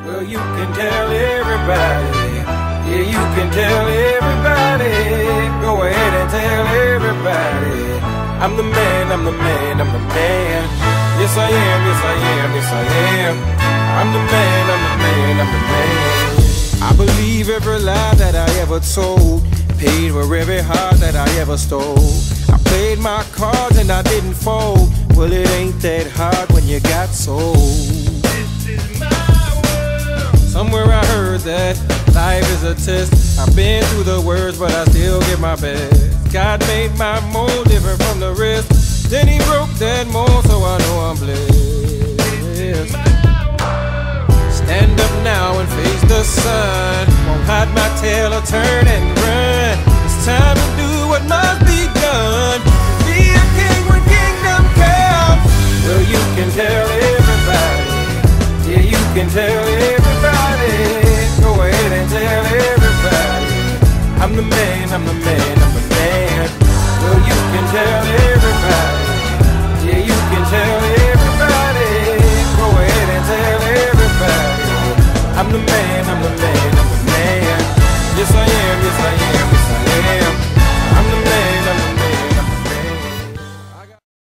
Well, you can tell everybody. Yeah, you can tell everybody. Go ahead and tell everybody. I'm the man, I'm the man, I'm the man. Yes I am, yes I am, yes I am. I'm the man, I'm the man, I'm the man. I believe every lie that I ever told. Paid for every heart that I ever stole. I played my cards and I didn't fold. Well, it ain't that hard when you got sold. This is my world. Somewhere I heard that life is a test. I've been through the worst, but I still give my best. God made my mold different from the rest. Then he broke that mold, so I know I'm blessed. Stand up now and face the sun. Won't hide my tail or turn and run. It's time to do what must be done. Be a king when kingdom comes. Well, you can tell everybody. Yeah, you can tell everybody. Go ahead and tell everybody. I'm the man, I'm the man, I'm the